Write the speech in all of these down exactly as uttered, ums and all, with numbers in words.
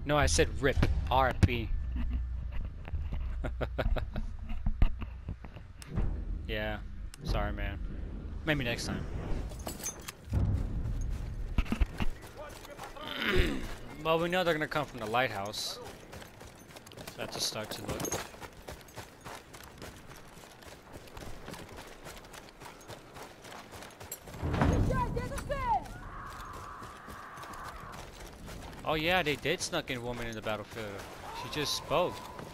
No, I said rip. R P. Yeah. Sorry, man. Maybe next time. Well, we know they're gonna come from the lighthouse. So that's a start to look. Oh yeah, they did snuck in a woman in the battlefield. She just spoke.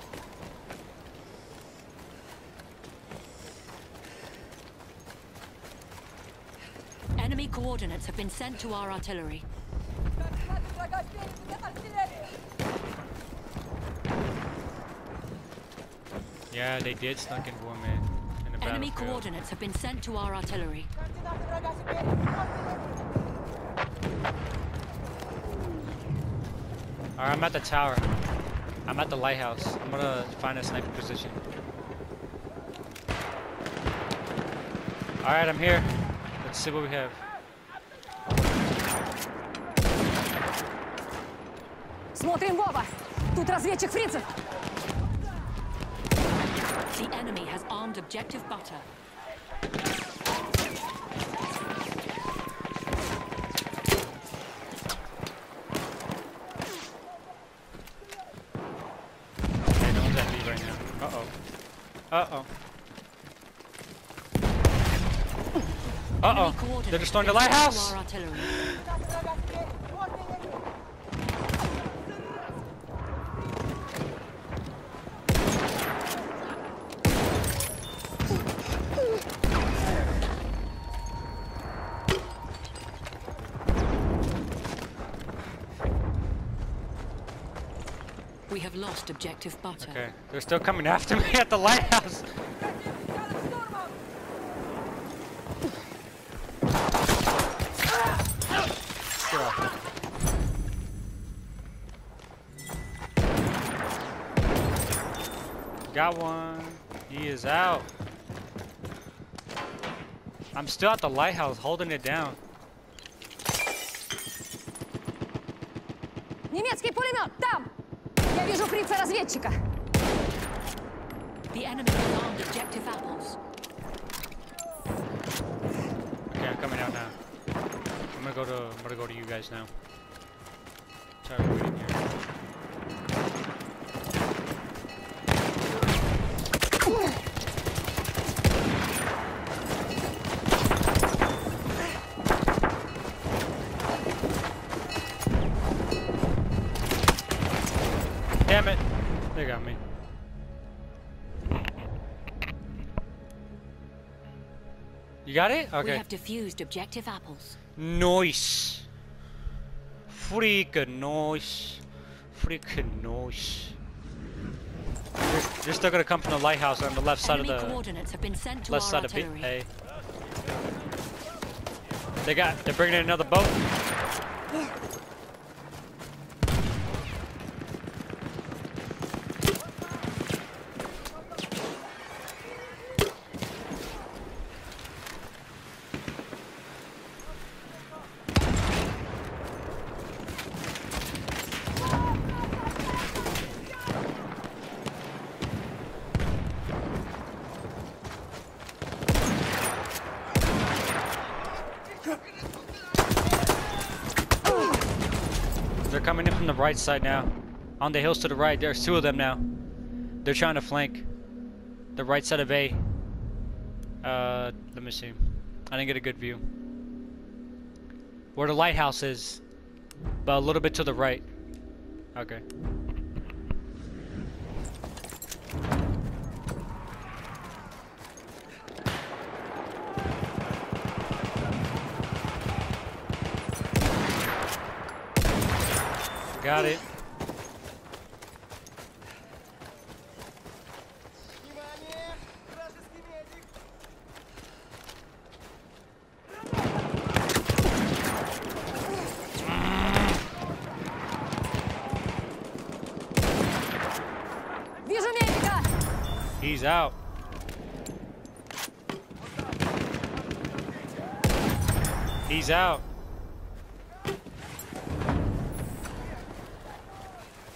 Enemy coordinates have been sent to our artillery. Yeah, they did snuck in a woman in the Enemy battlefield. coordinates have been sent to our artillery. Alright, I'm at the tower. I'm at the lighthouse. I'm gonna find a sniper position. Alright, I'm here. Let's see what we have. Смотрим в оба! Тут разведчик фрицев! The enemy has armed objective butter. Okay, no one's at me right now. Uh-oh. Uh-oh. Uh-oh. They're destroying the lighthouse! Our artillery. We have lost objective butter. Okay, they're still coming after me at the lighthouse. Get off. Got one. He is out. I'm still at the lighthouse holding it down. Немецкий пулемет! Там! Я вижу фрица-разведчика! The enemy has armed objective apples. Okay, I'm coming out now. I'm gonna go to I'm gonna go to you guys now. Sorry, we're waiting here. Damn it! They got me. You got it? We Okay. have defused objective apples. Nice. Freaking nice. Freaking nice. They're, they're still gonna come from the lighthouse on the left side Enemy of the coordinates have been sent to left our side of artillery. A. They got. They're bringing in another boat. They're coming in from the right side now. On the hills to the right, there's two of them now. They're trying to flank the right side of A. Uh, let me see. I didn't get a good view. Where the lighthouse is, but a little bit to the right. Okay. Got it. Вижу медика! He's out. He's out.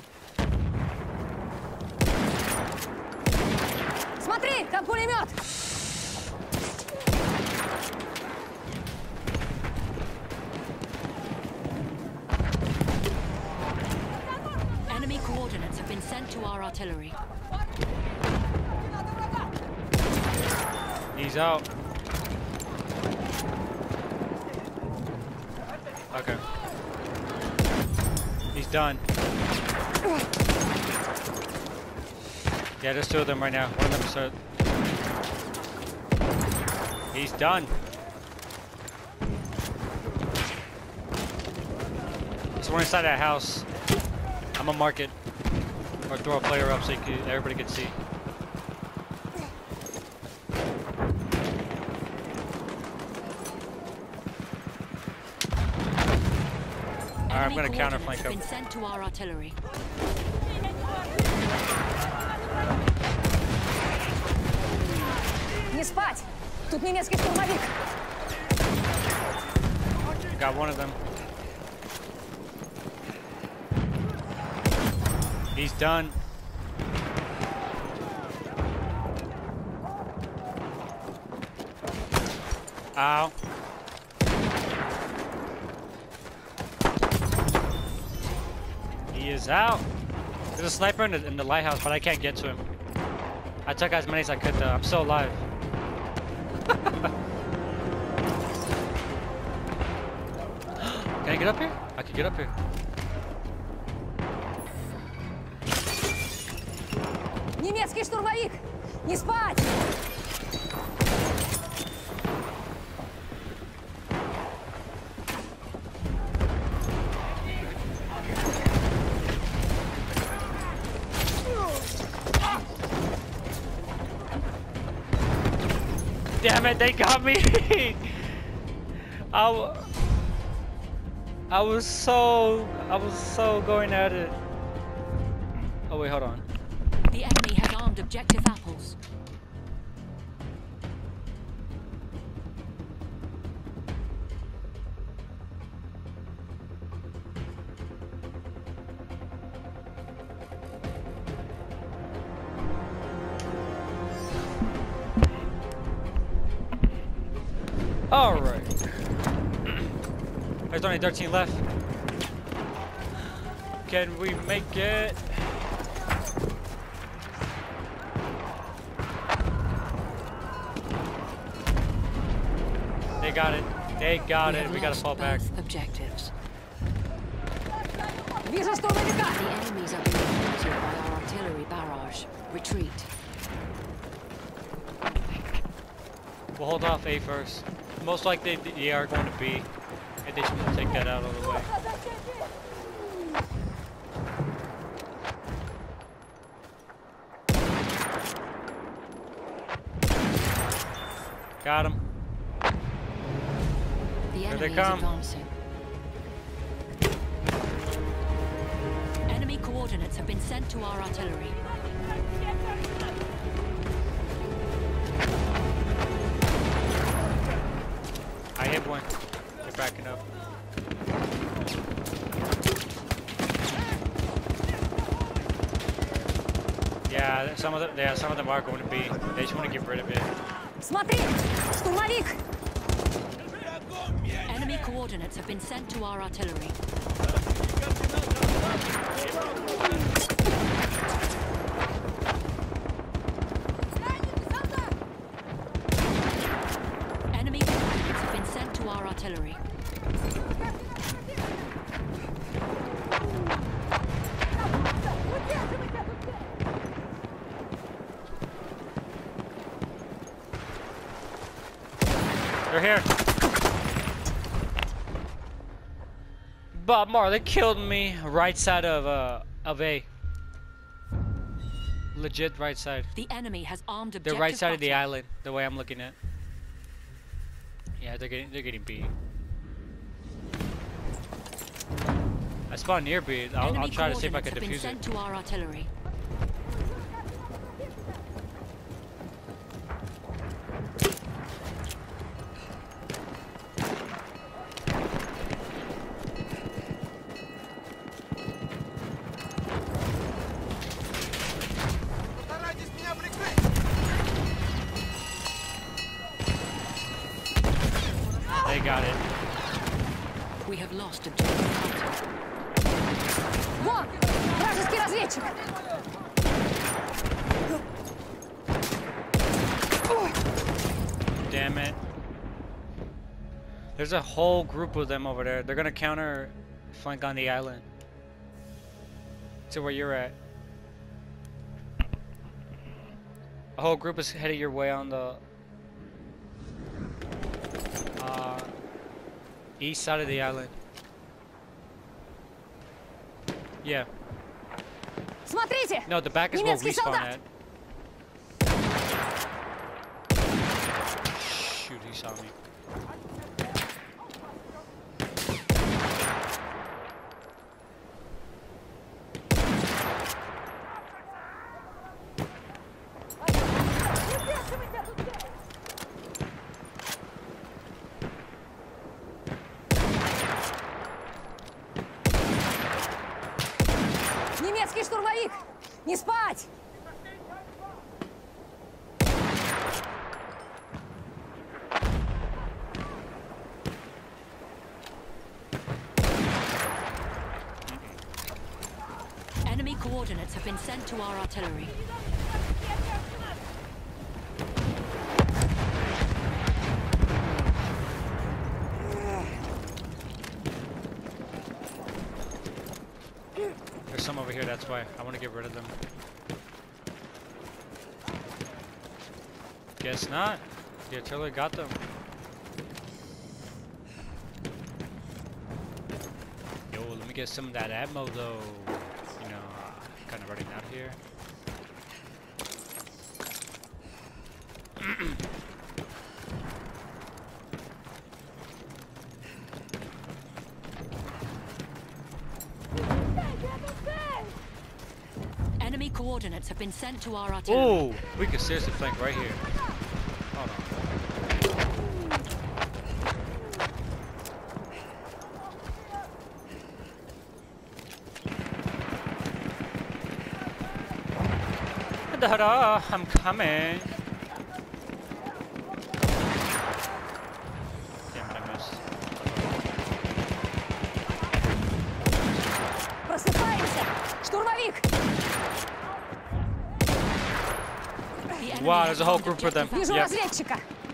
He's out. Okay. He's done. Yeah, there's two of them right now. One of them start. He's done. There's one inside that house. I'm gonna mark it. Or throw a player up so you can, everybody can see. Alright, I'm gonna counterflank Been him. sent to our artillery. Не спать! Тут немецкий штурмовик! Got one of them. He's done. Ow. He is out. There's a sniper in the, in the lighthouse, but I can't get to him. I took as many as I could though. I'm still alive. Can I get up here? I can get up here. Немецкий штурмовик! Не спать! Damn it, they got me! I, w I was so, I was so going at it. Oh wait, hold on. The enemy has armed objective apples. Alright. There's only thirteen left. Can we make it? They got it. They got it. We gotta fall back. Objectives. Вижу штурмовика! The enemies are being captured by our artillery barrage. Retreat. We'll hold off A first. Most likely they are going to B. And they should take that out of the way. Got him. The Here enemy they is come. advancing. Enemy coordinates have been sent to our artillery. I hit one. They're backing up. Yeah, some of them. Yeah, some of them are going to be. They just want to get rid of it. Смотри! Штурмовик! Enemy coordinates have been sent to our artillery. Enemy coordinates have been sent to our artillery. They're here. Bob Marley killed me. Right side of uh of A. Legit right side. The enemy has armed The objective right side of the butter. island. The way I'm looking at. Yeah, they're getting they're getting B. I spawned near B. I'll, Enemy I'll try to see if I coordinates can have been defuse it. sent to our artillery. They got it. We have lost objective butter. Вон! Вражеский разведчик! damn it. There's a whole group of them over there. They're gonna counter flank on the island to where you're at. A whole group is headed your way on the uh, east side of the island. Yeah. Смотрите! No, the back is where we Немецкий spawn солдат! at. Shoot, he saw me. Немецкий штурмовик! Не спать! Enemy coordinates have been sent to our artillery. There's some over here, that's why. I want to get rid of them. Guess not. The artillery got them. Yo, let me get some of that ammo though. You know, kind of running out here. Enemy coordinates have been sent to our artillery. Oh, we can seriously flank right here. Hold on. Da-da, I'm coming. Damn it, I missed. Просыпаемся! Штурмовик! The enemy Wow, has there's a whole armed group of them. objective Вижу Yep. разведчика!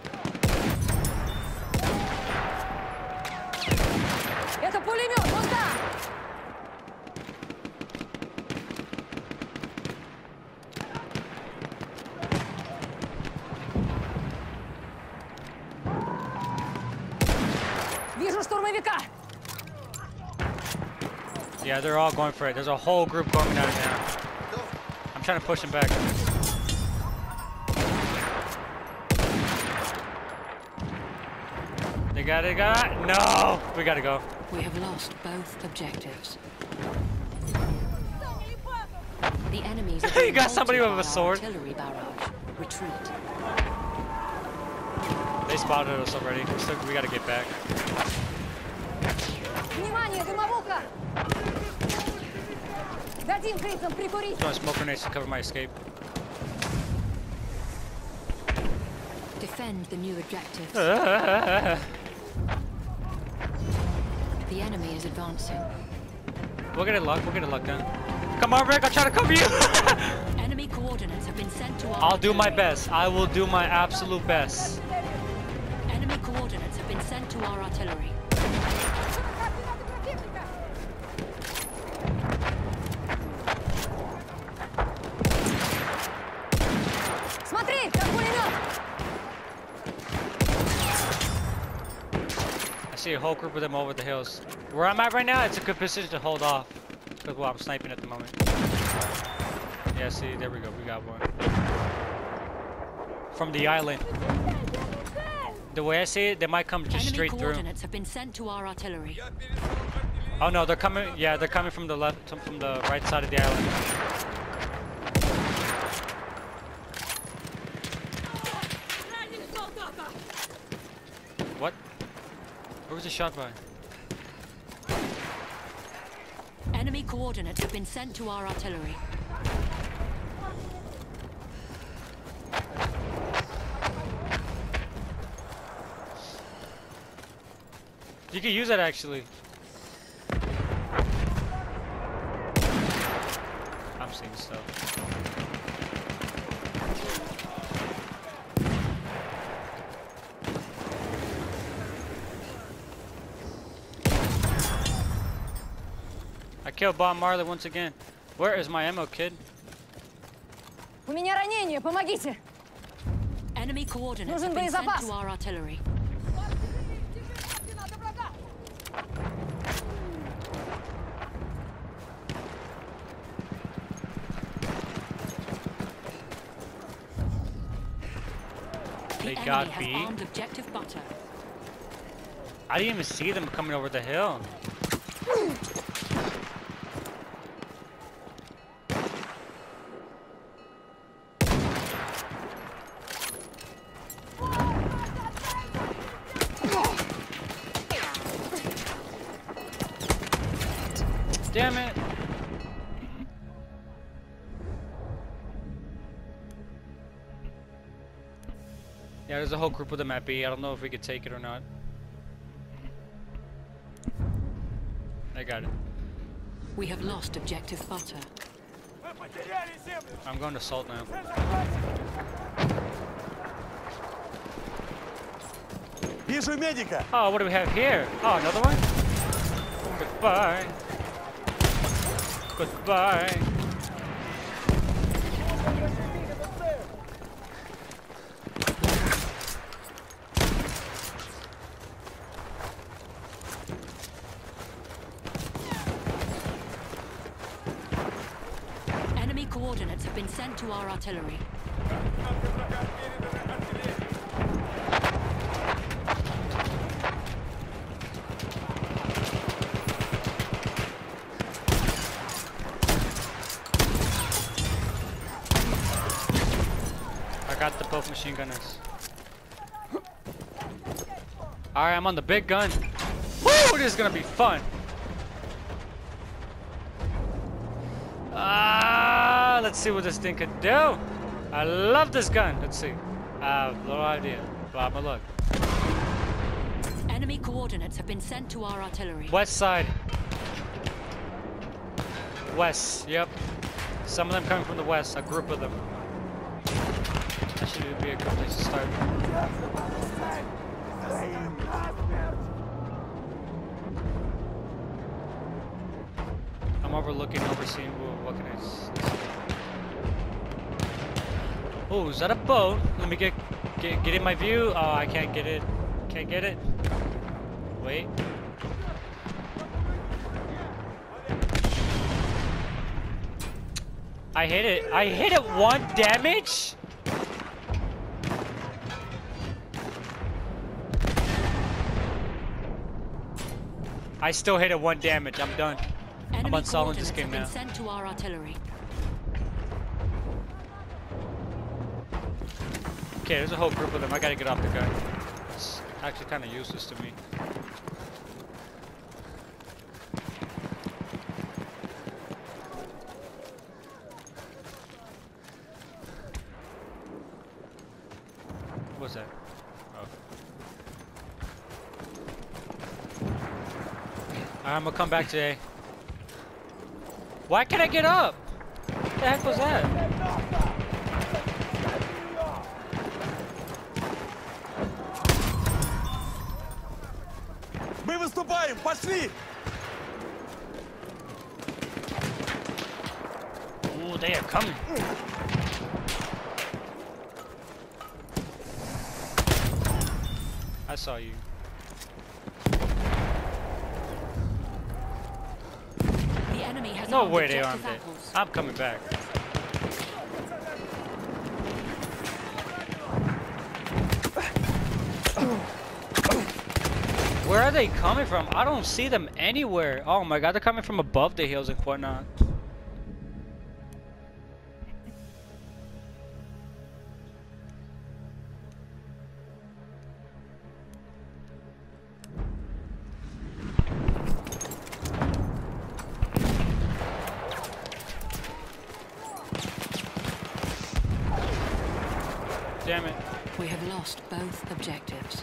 Это пулемет! Вон там! Вижу штурмовика! Yeah, they're all going for it. There's a whole group going at it now. I'm trying to push them back. They got it, got it. No! We gotta go. We have lost both objectives. The enemies are You being got somebody halted with a by our sword? artillery barrage. Retreat. They spotted us already. So we gotta get back. Внимание, дымовуха! Дадим фрицам прикурить! Throwing smoke grenades to cover my escape. Defend the new objectives. we'll The enemy is advancing. get it luck. We'll get it luck then. Come on, Rick. I'll try to cover you. Enemy coordinates have been sent to our I'll do my artillery. best. I will do my absolute best. Enemy coordinates have been sent to our artillery. Смотри, как пулемет! I see a whole group of them over the hills. Where I'm at right now, it's a good position to hold off. Because, well, I'm sniping at the moment. Yeah, see, there we go. We got one. From the island. The way I see it, they might come just Enemy straight through. coordinates have been sent to our artillery. Oh no, they're coming. Yeah, they're coming from the left, from the right side of the island. What? Where was the shot by? Enemy coordinates have been sent to our artillery. You can use that actually. I'm seeing stuff. killed Bob Marley once again. Where is my ammo, kid? У меня ранение, помогите! Enemy coordinates Нужен have been sent боезапас. to our artillery. They The got enemy B. has armed objective butter. I didn't even see them coming over the hill. Damn it! Yeah, there's a whole group of them at B. I don't know if we could take it or not. I got it. We have lost objective butter. I'm going to assault now. Вижу медика! Oh, what do we have here? Oh, another one? Goodbye. Goodbye. Enemy coordinates have been sent to our artillery. I got the both machine gunners. Alright, I'm on the big gun. Woo! This is gonna be fun. Ah, let's see what this thing could do. I love this gun. Let's see. I have no idea. But I'm gonna look. Enemy coordinates have been sent to our artillery. West side. West, yep. Some of them coming from the west, a group of them. That should be a good place to start. I'm overlooking, overseeing. Whoa, what can I see? Oh, is that a boat? Let me get, get get in my view. Oh, I can't get it. Can't get it. Wait. I hit it. I hit it one damage. I still hit it one damage. I'm done. Enemy I'm uninstalling this coordinates game have been now. sent to our artillery. Okay, there's a whole group of them. I gotta get off the gun. It's actually kind of useless to me. What's that? Oh. I'm gonna come back today. Why can't I get up? What the heck was that? Мы выступаем! Пошли! Ooh, they are coming. I saw you. The enemy has No armed way they objective armed it. apples. I'm coming back. Where are they coming from? I don't see them anywhere. Oh my god, they're coming from above the hills and whatnot. Damn it. We have lost both objectives.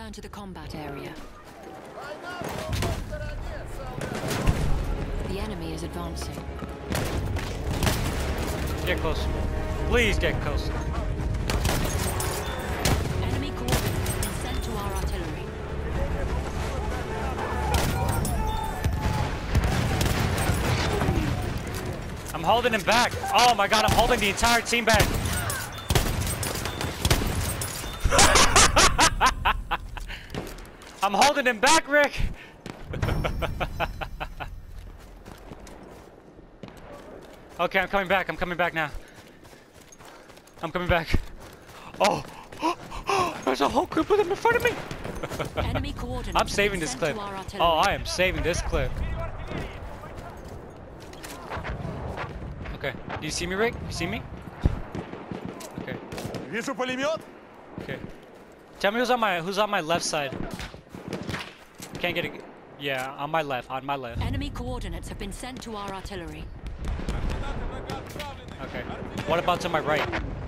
return to the combat area. The enemy is advancing. Get close. Please get close. Enemy coordinates have been sent to our artillery. I'm holding him back. Oh my god, I'm holding the entire team back. I'm holding him back, Rick. Okay, I'm coming back. I'm coming back now. I'm coming back. Oh, there's a whole group of them in front of me. Enemy coordinates I'm saving this have been clip. sent to our Oh, artillery. I am saving this clip. Okay. Do you see me, Rick? You see me? Okay. Вижу пулемет. Okay. Tell me who's on my who's on my left side. Can't get it. Yeah, on my left. On my left. Enemy coordinates have been sent to our artillery. Okay. What about to my right?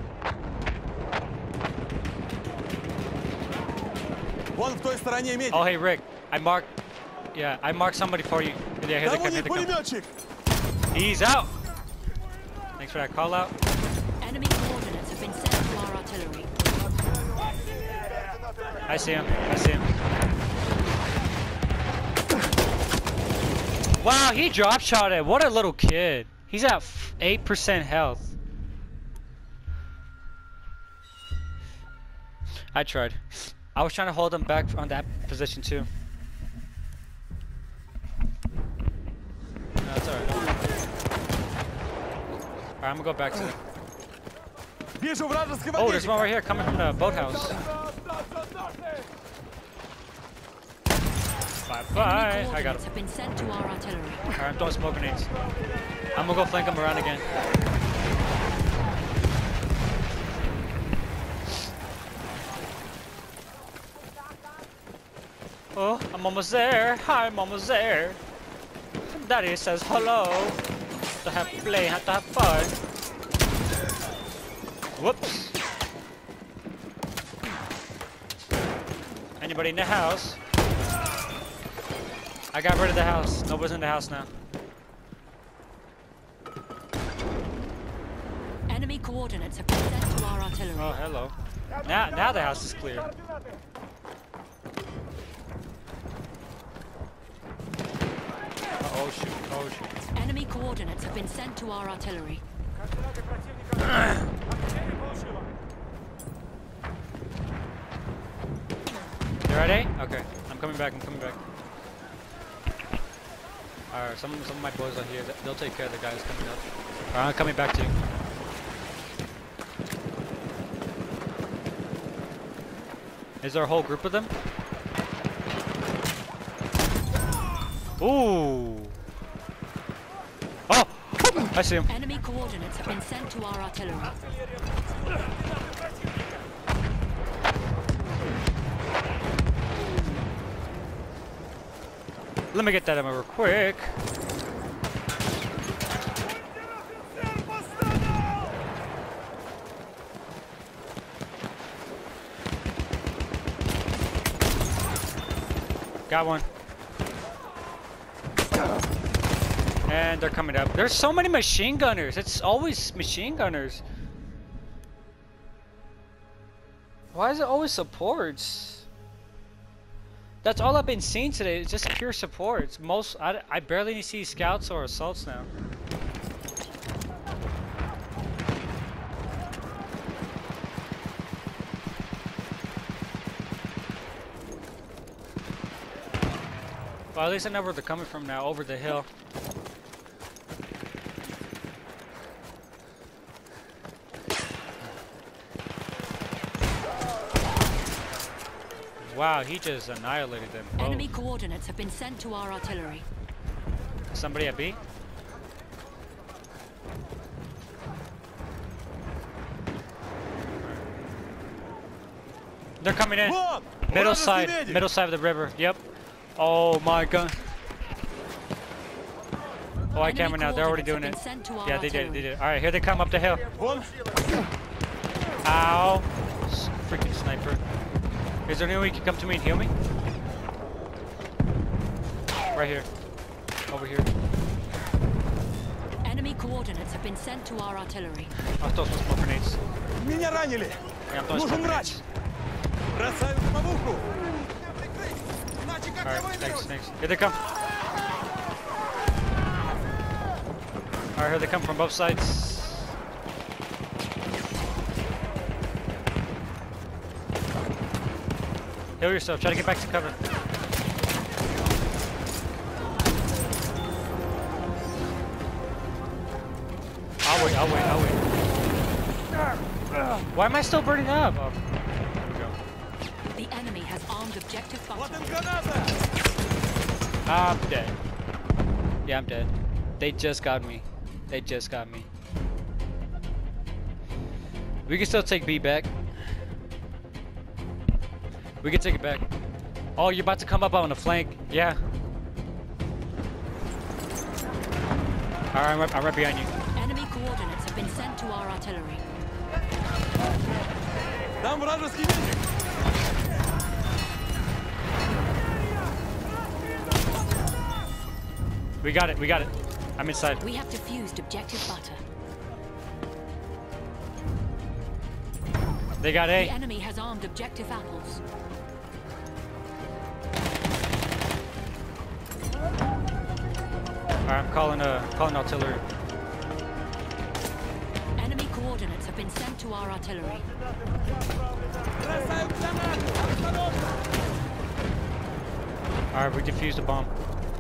Вон в той стороне медик. Oh, hey, Rick. I marked. Yeah, I marked somebody for you. Yeah, here they Там у come. Here них they come. пулеметчик. He's out. Thanks for that call out. Enemy coordinates have been sent to our artillery. I see him. I see him. Wow, he drop shot it. What a little kid. He's at eight percent health. I tried. I was trying to hold him back on that position too. No, it's alright. Alright, I'm gonna go back to them. Вижу вражеского Oh, there's медика. one right here coming from the boathouse. Bye bye. Enemy I got coordinates him. have been sent to our artillery. Alright, I'm throwing smoke grenades. I'm gonna go flank him around again. Oh, I'm almost there. Hi, I'm almost there. Daddy says hello. To have play, have to have fun. Whoops. Anybody in the house? I got rid of the house. Nobody's in the house now. Enemy coordinates have been sent to our artillery. Oh, hello. Now, now the house is clear. Oh shoot! Oh shoot! Enemy coordinates have been sent to our artillery. You ready? Okay, I'm coming back. I'm coming back. All right, some some of my boys are here. They'll take care of the guys coming up. All right, I'm coming back to you. Is there a whole group of them? Ooh! Oh! I see him. Enemy coordinates have been sent to our artillery. Let me get that ammo real quick. Got one. And they're coming up. There's so many machine gunners. It's always machine gunners. Why is it always supports? That's all I've been seeing today. It's just pure supports. Most I, I barely see scouts or assaults now. Well, at least I know where they're coming from now, over the hill. Wow, he just annihilated them. Whoa. Enemy coordinates have been sent to our artillery. Somebody at B? They're coming in. Вон! Middle Вражеский side, медик. middle side of the river. Yep. Oh my god. Oh, I Enemy can't now. They're already doing coordinates it. have been sent to our Yeah, they did. artillery. They did. All right, here they come up the hill. Вон. Ow! S- Freaking sniper. Is there any way you can come to me and heal me? Right here. Over here. Enemy coordinates have been sent to our artillery. I'll throw some smoke grenades. Меня ранили! Yeah, I'm throwing Нужен smoke врач! grenades. Бросаю самовуху! Alright, thanks, thanks. Here they come. Alright, here they come from both sides. Heal yourself, try to get back to cover. I'll wait, I'll wait, I'll wait. Why am I still burning up? Oh, there we go. The enemy has armed objective Вот Butter. им граната! I'm dead. Yeah, I'm dead. They just got me. They just got me. We can still take B back. We can take it back. Oh, you're about to come up on the flank. Yeah. Alright, I'm right, I'm right behind you. Enemy coordinates have been sent to our artillery. Там вражеский медик! We got it, we got it. I'm inside. We have defused objective Butter. They got The A. enemy has armed objective Apples. Alright, I'm calling uh calling artillery. Enemy coordinates have been sent to our artillery. Бросаю гранату! Осторожно! Alright, we defused the bomb.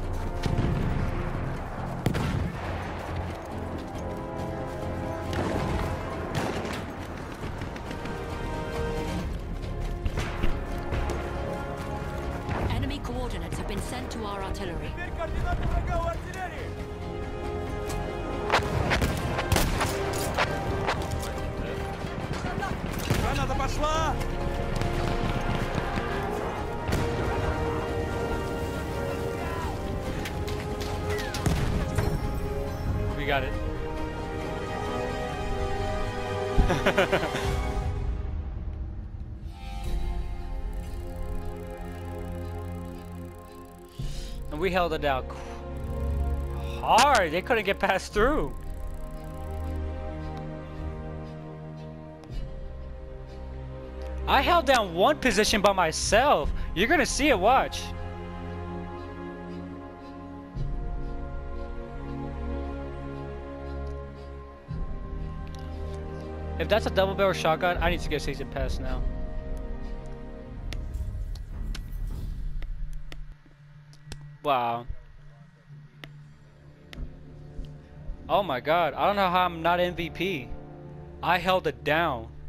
Enemy coordinates have been sent to our artillery. Теперь координаты врага у артиллерии! Граната пошла! We got it. And we held it down hard. They couldn't get past through. I held down one position by myself. You're gonna see it, watch. If that's a double barrel shotgun, I need to get season pass now. Wow. Oh my god, I don't know how I'm not M V P. I held it down.